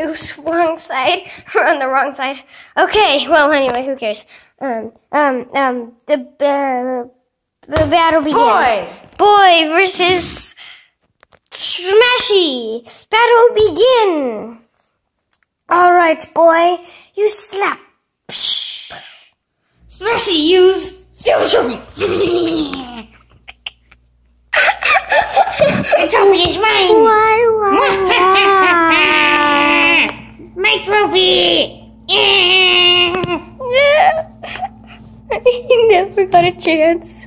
Oops, wrong side. We're on the wrong side. Okay, well, anyway, who cares? The battle begins. Boy versus Smashy. Battle begin. All right, boy, you slap. Smashy, use steal the trophy. The trophy is mine. Why? My trophy. He never got a chance.